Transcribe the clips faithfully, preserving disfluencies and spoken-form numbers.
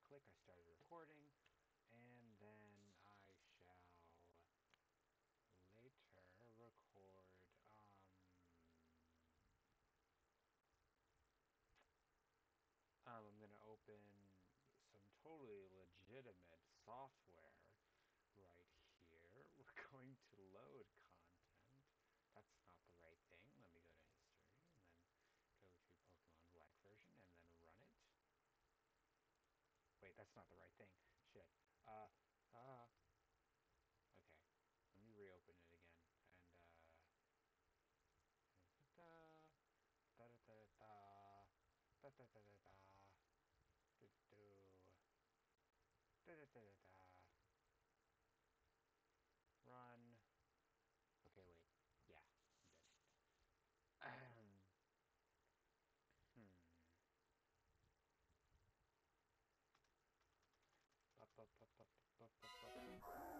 click, I started recording, and then I shall later record, um, um, I'm gonna open some totally legitimate software right here. We're going to load content. That's not the right thing. Let me go to history, and then go to Pokemon Black version, and then run it. Wait, that's not the right thing. Shit. Uh, uh, okay. Let me reopen it again, and, uh, da da da da da da da da da da do do da da da da da run. Okay, wait. Yeah, I'm good. Ahem. Hmm. Bup, bup, bup, bup, bup, bup, bup.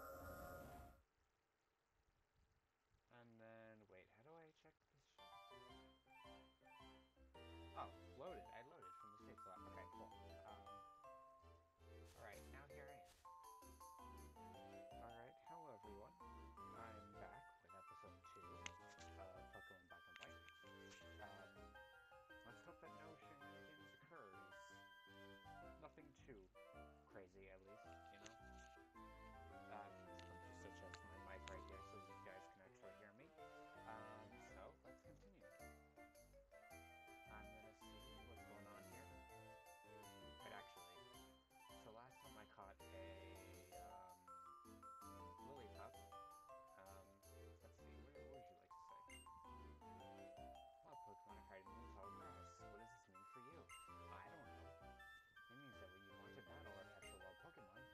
And then, wait, how do I check this shit? Oh, loaded. I loaded from the save slot. Okay, cool. Um, alright, now here I am. Alright, hello everyone. I'm back with episode two of Pokemon Black and White. Um, let's hope that no shenanigans occurs. Nothing too crazy, at least, you know? Um, let me just adjust my mic right here so you guys can actually hear me. Um, so, let's continue. I'm gonna see what's going on here. But actually, so last time I caught a, um, lily pup. Um, let's see, what, what would you like to say? Well, Pokemon are hiding in the tall grass. What does this mean for you? I don't know. It means that when you want to battle or capture wild Pokemon,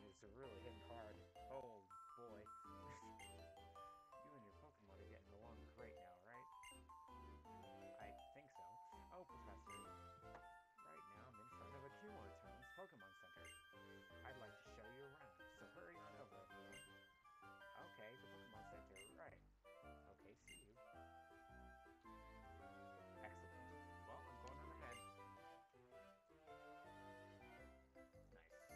is really hitting hard. Oh boy. You and your Pokemon are getting along great now, right? I think so. Oh, Professor. Right now I'm in front of a Cumulatone's Pokemon Center. I'd like to show you around, so hurry on over, everyone. Okay, the Pokemon Center, right. Okay, see you. Excellent. Well, I'm going on ahead. Nice.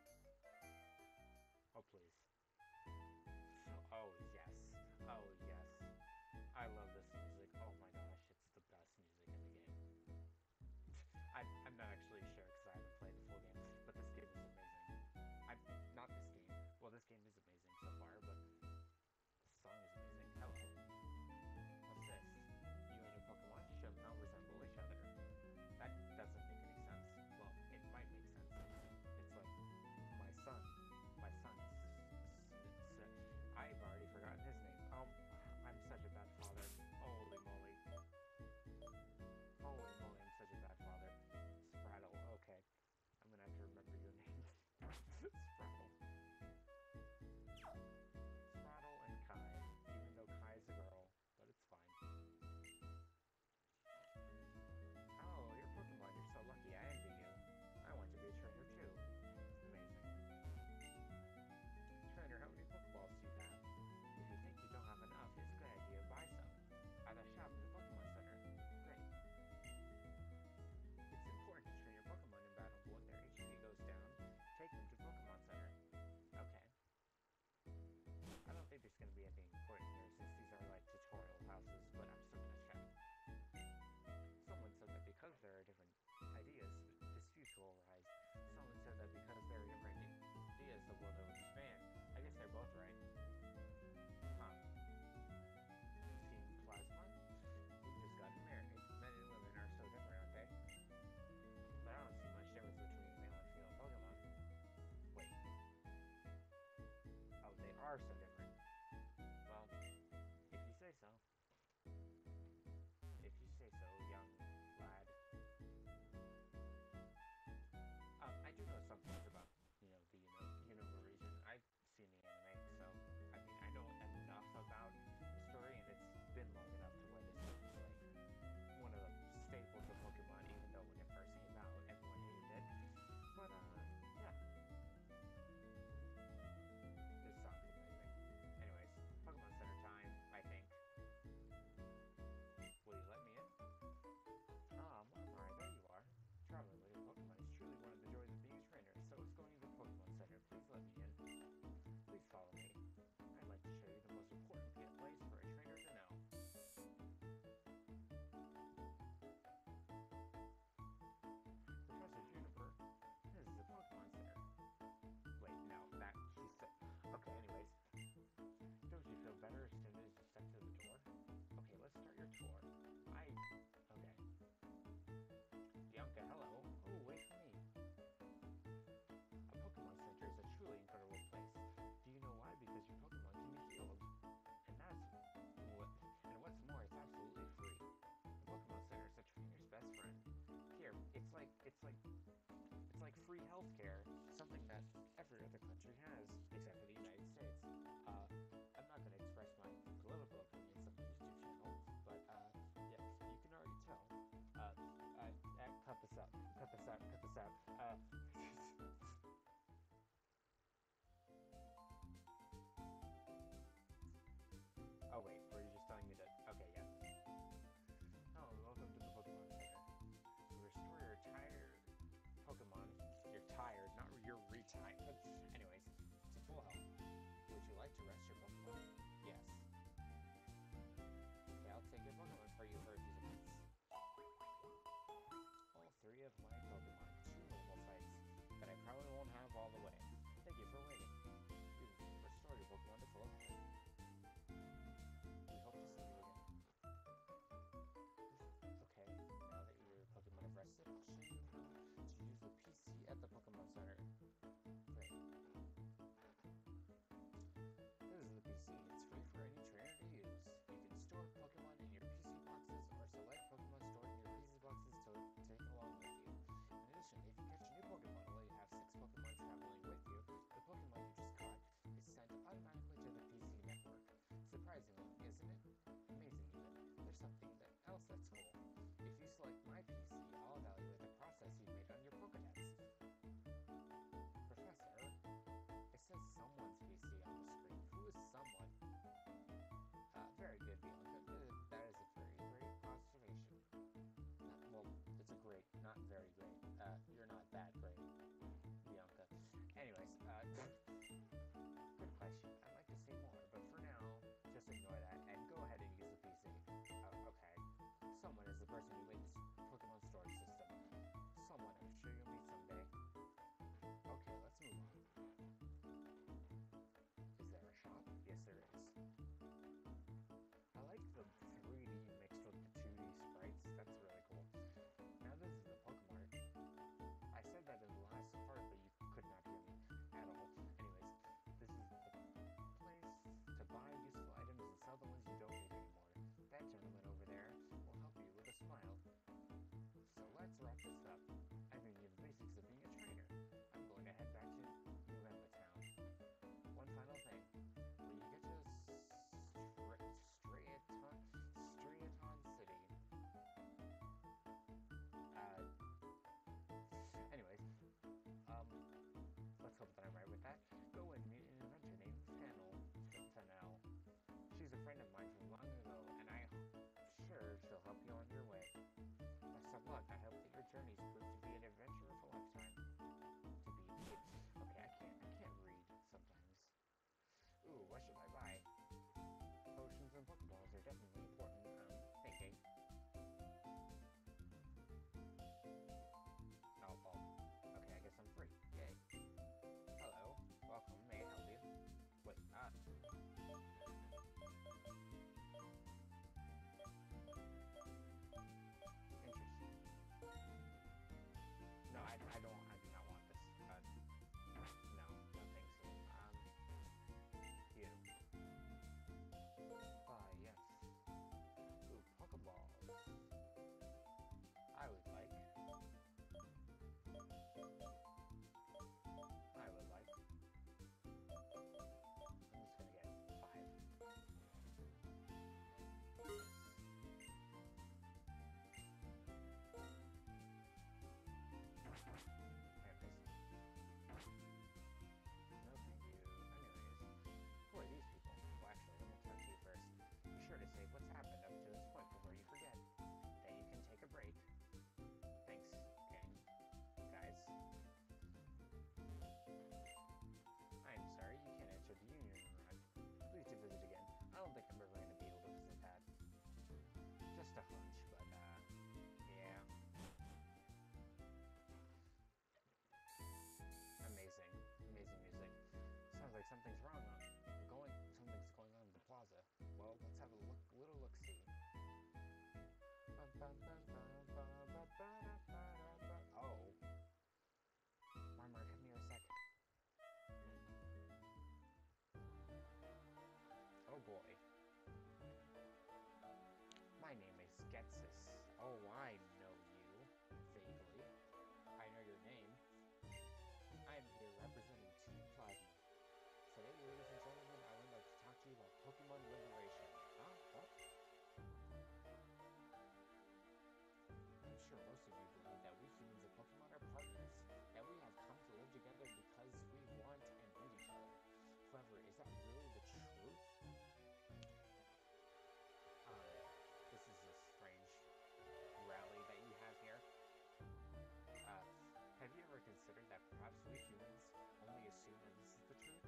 Oh, please. Oh, yes. Oh, yes. I love this music. Oh my gosh, it's the best music in the game. I, I'm not actually sure because I haven't played the full game, but this game is amazing. I'm not this game. Well, this game is amazing so far, but the song is amazing. Hello. What's this? You and your Pokemon somehow resemble each other. That doesn't make any sense. Well, it might make sense. It's like my son. My son's. I've already forgotten his name. Um, I'm such a bad father. Holy moly. Holy moly, I'm such a bad father. Spraddle, okay. I'm gonna have to remember your name. Spraddle. Spraddle and Kai. Even though Kai's a girl, but it's fine. Oh, your Pokemon, you're so lucky. I envy you. I want to be a trainer too. Amazing. Trainer, how many Pokeballs do you have? If you think you don't have enough, it's a good idea to buy some. At a shop in the Pokemon Center. Great. It's important to train your Pokemon in battle, but when their H P goes down, take them to Pokemon Center. Okay. I don't think there's going to be anything important here since these are like tutorial houses, but I'm still going to check. Someone said that because there are different ideas, disputes will arise. Someone said that because there are different ideas, the world will expand. I guess they're both right. Huh. Team Plasma? We just got married. Men and women are so different, aren't they? But I don't see much difference between male and female Pokemon. Wait. Oh, they are so different. Well, if you say so. If you say so, young lad. Um, I do know some things about, you know, the you know, Unova region. I've seen the anime, so I mean, I know enough about the story, and it's been long enough to where this is like one of the staples of Pokemon, even though when it first came out, everyone hated it. But, uh, yeah. This song's amazing. Anyways, Pokemon Center time, I think. Will you let me in? Ah, Marmar, there you are. Traveling with your Pokemon is truly one of the joys of being a trainer, so it's going to the Pokemon Center. Please let me in. Please follow me. I'd like to show you the most important place for a trainer to know. Professor Juniper, this is a Pokemon Center. Wait, no, that, she said... Okay, anyways. Don't you feel better as soon as you step to the door? Okay, let's start your tour. I... Okay. Bianca, hello. Oh, wait for me. A Pokemon Center is a truly incredible place. Do you know why? Because your Pokemon can be healed. And that's what... And what's more, it's absolutely free. The Pokemon Center is a trainer's best friend. Here, it's like... It's like... It's like free healthcare. Something that every other country has, except for the United States. Uh, I'm not going to express my political opinions on the YouTube channel, but, uh, yes, you can already tell. Uh, uh, uh, cut this out, cut this out, cut this out. Uh, oh wait, were you just telling me that? Okay, yeah. Oh, welcome to the Pokemon Center. To restore your tired Pokemon, you're tired, not you're retired. Anyways, to full health. Would you like to rest your Pokemon? Yes. Okay, I'll take your Pokemon for you for a few minutes. All three of my Pokemon, two normal types, that I probably won't have all the way. Thank you for waiting. You've restored your Pokemon to full health. We hope to see you again. Okay, now that your Pokemon have rested, I'll show you how to use the P C at the Pokemon Center. Great. This is the P C. It's free for any trainer to use. You can store Pokemon in your P C boxes or gets this. Oh, I know you. Vaguely. I know your name. I'm here representing Team Plasma. Today, ladies and gentlemen, I would like to talk to you about Pokemon Liberation. Huh? What? I'm sure most of you believe that we humans and Pokemon are partners, that we have come to live together because we want and need each other. However, is that really the truth? Um, this is a strange rally that you have here. Uh, have you ever considered that perhaps we humans only assume that this is the truth?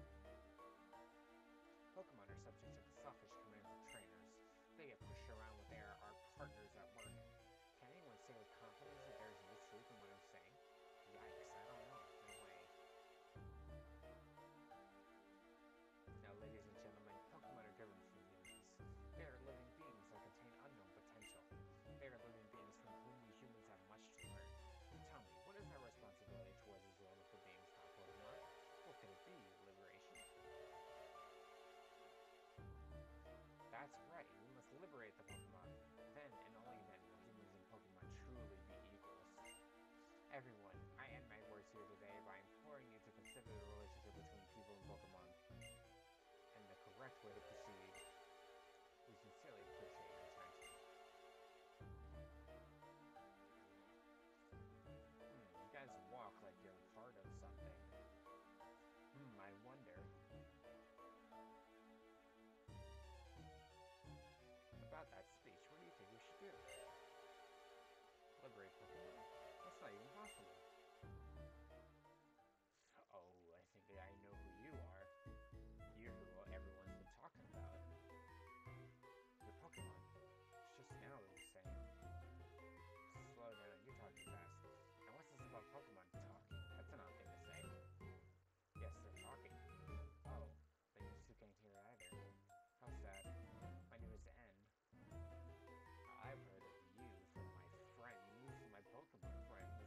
Pokemon are subject to the selfish commands of trainers. They get pushed around when they are our partners at work. Can anyone say with confidence that there is no truth in what I'm saying? Yikes, I don't know. No way. Now, ladies and gentlemen, Pokemon are different from humans. They are living beings that contain unknown potential. They are living beings from whom we humans have much to learn. Tell me, what is our responsibility towards these wonderful beings called Pokemon? What could it be? Liberation? That's right, we must liberate the Pokemon. Then, and only then, will humans and Pokemon truly be equals. Everyone, I end my words here today by imploring you to consider the relationship between people and Pokemon, and the correct way to proceed. We sincerely appreciate your attention. Hmm, you guys walk like you're part of something. Hmm, I wonder. About that speech, what do you think we should do? Liberate Pokemon? That's not even possible. Oh, I think I know who you are. You're who everyone's been talking about. Your Pokemon. It's just now it was saying. Slow down, you're talking fast. And what's this about Pokemon talking? That's an odd thing to say. Yes, they're talking. Oh, then you two can't hear it either. How sad. My name is N. I've heard of you from my friends, my Pokemon friends.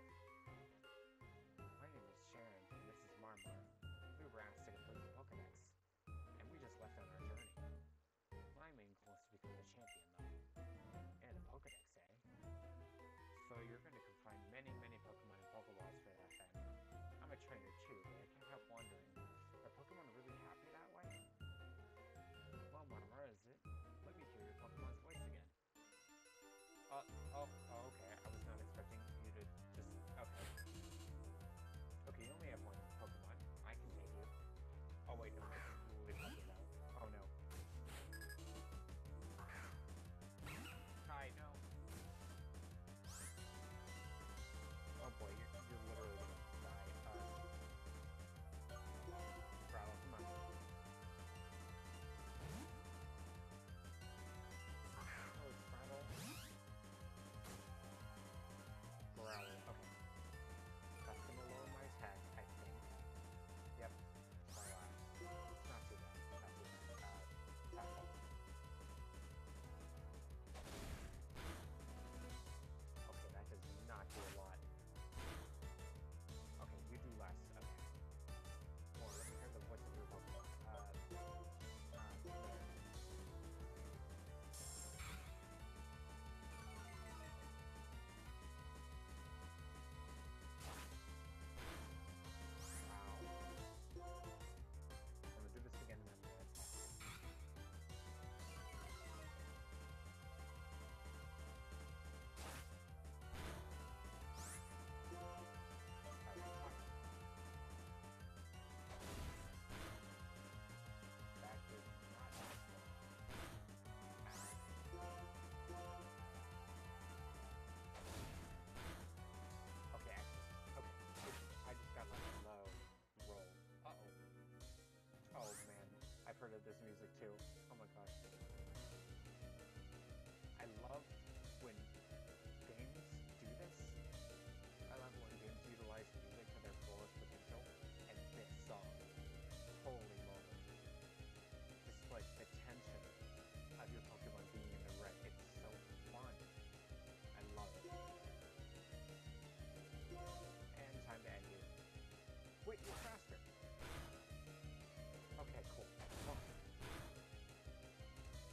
My name is Sharon, and this is Marmar. We were asked to complete the Pokedex, and we just left on our journey. My main goal is to become the champion, though. And a Pokedex, eh? So you're going to confine many, many Pokemon and Pokeballs for that, then. I'm a trainer, too, but I can't help wondering, are Pokemon really happy that way? Well, Marmar, is it? Let me hear your Pokemon's voice again. Uh, oh, oh, okay. I was not expecting you to just, okay. Okay, you only have one Pokemon. I can take you. Oh, wait, no, I can completely help it out. Oh, no. Hi, no. Oh, boy, you're, you're literally gonna die. Uh, Growl, come on. Oh, Growl. Growl, okay. That's gonna lower my attack, I think. Yep. Alas. Not too bad. Not too bad. Uh, tackle. Okay, that does not do a lot. Okay, you do less. Okay. Well, let me hear the voice of your Pokemon. Uh, uh, there. I've heard of this music too. Oh my gosh. I love when games do this. I love when games utilize music to their fullest potential. And this song, holy moly. Just like the tension of your Pokemon being in the red. It's so fun. I love it. And time to end you. Wait, you're faster. Okay, cool. Oh.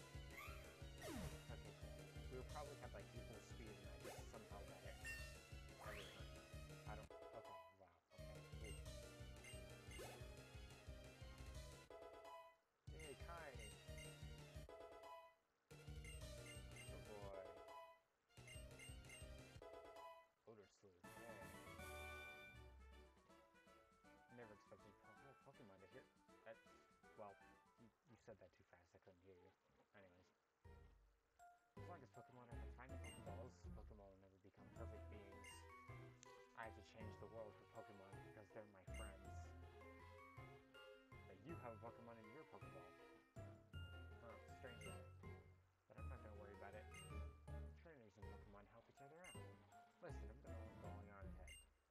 said that too fast, I couldn't hear you. Anyways. As long as Pokemon are finding Pokeballs, Pokemon will never become perfect beings. I have to change the world for Pokemon because they're my friends. But you have a Pokemon in your Pokeball. Huh, strange that. But I'm not gonna worry about it. Trainers and Pokemon help each other out. Listen, I'm gonna going on ahead.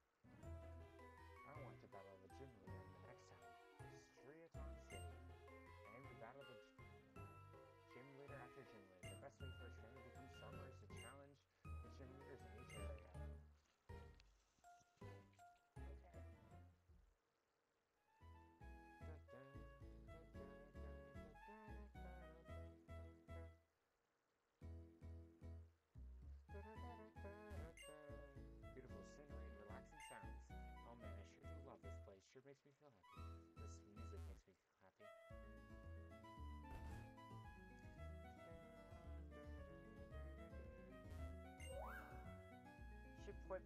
I want to battle the gym leader in the next town, Striaton City. Aim to battle the gym leader after gym leader. The best way for a trainer to become stronger is to challenge the gym leaders in each area. Okay. Beautiful scenery and relaxing sounds. Oh man, I sure do love this place. Sure makes me feel happy. This music makes me feel happy. Ship whip.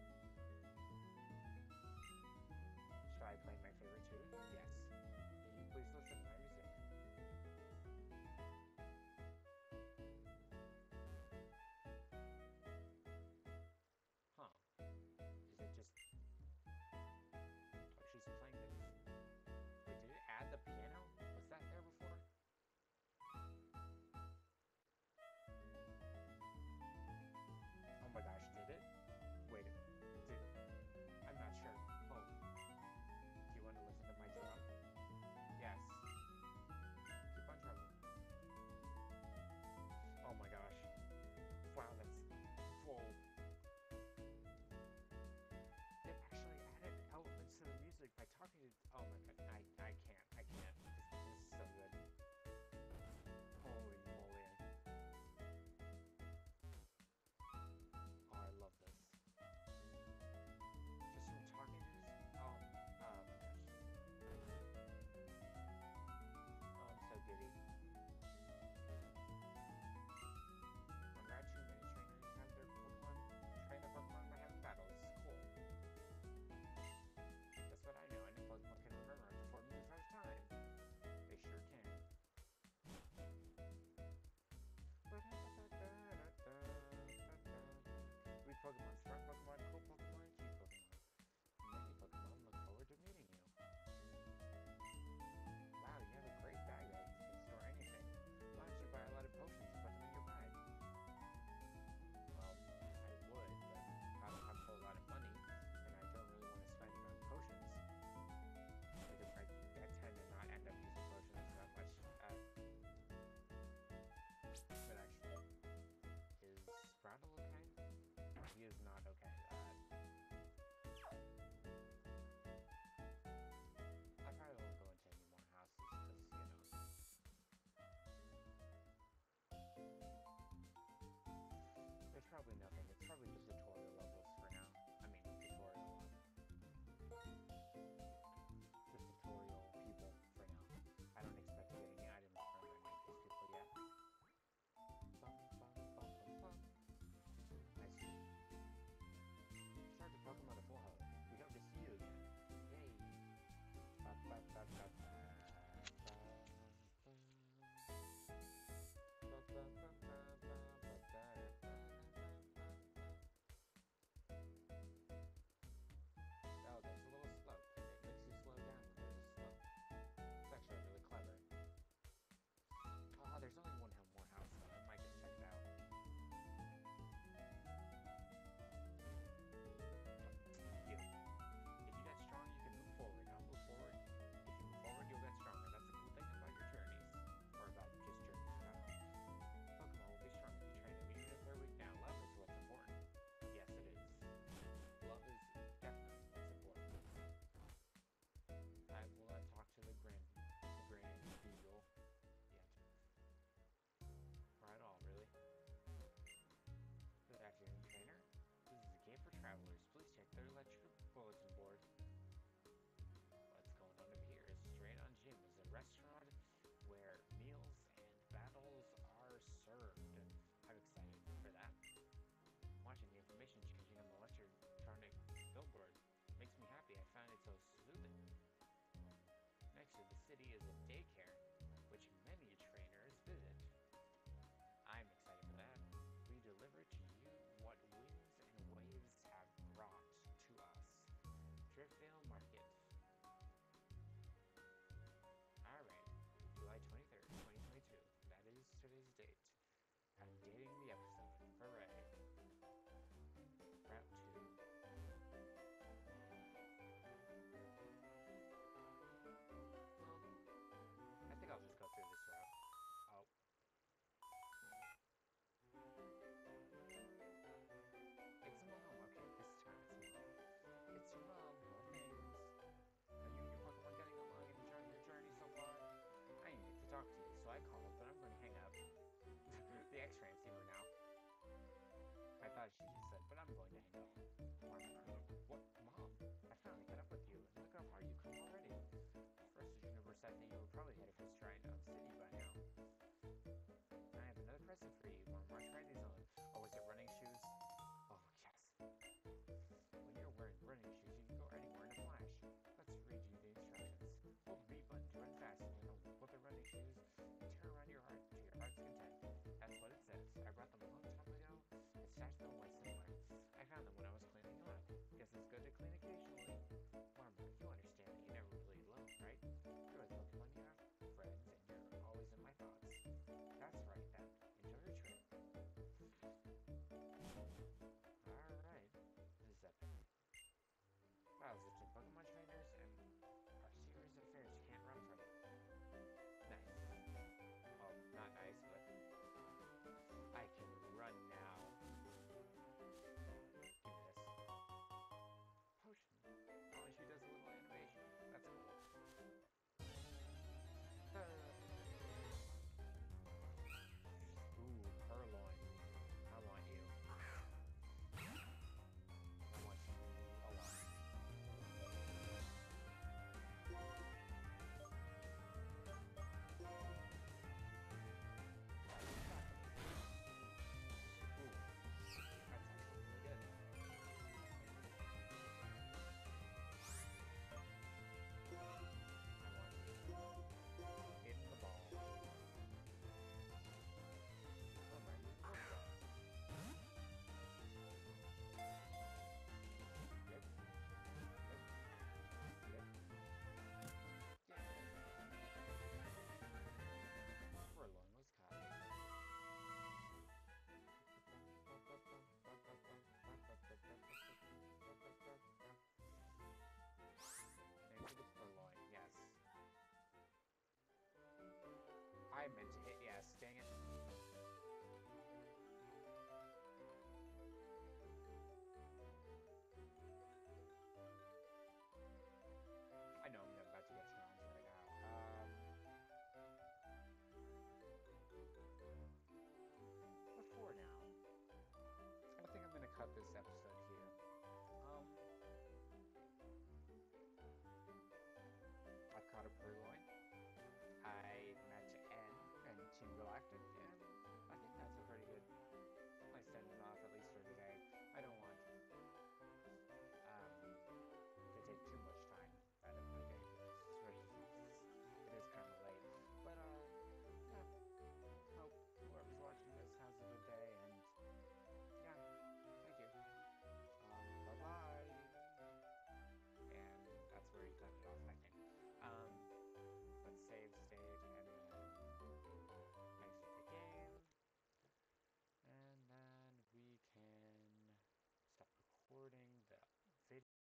Should I play my favorite tune? Yes. Can you please listen to my music? Huh. Is it just... Oh, she's playing this? she just said, but I'm going to hang up. What? Mom, I finally caught up with you. Look how far you've come already. First, the universe said that you were probably headed for Stride City by now. I have another present for you, Mom. I tried these on. Oh, is it running shoes? Oh, yes. When you're wearing running shoes, you can go anywhere in a flash. Let's read you the instructions. Hold the B button to run fast, and then put the running shoes and turn around your heart to your heart's content. That's what it says. I brought them a long time ago and stashed them away somewhere. I found them when I was cleaning them up. Guess it's good to clean occasionally. Marmor, you understand that you're never really alone, right? You're always looking when you have friends, and you're always in my thoughts. That's right, then. Enjoy your trip. Alright. This is epic. Wow, such a Pokemon trainers and our series of fairs can't run from it. Nice. Well, not nice, but I can run now. Give me this. Potion. Oh, she does a little animation. That's cool. Uh, ooh, Purloin. I want you. I want you a lot. I meant to hit yes, dang it.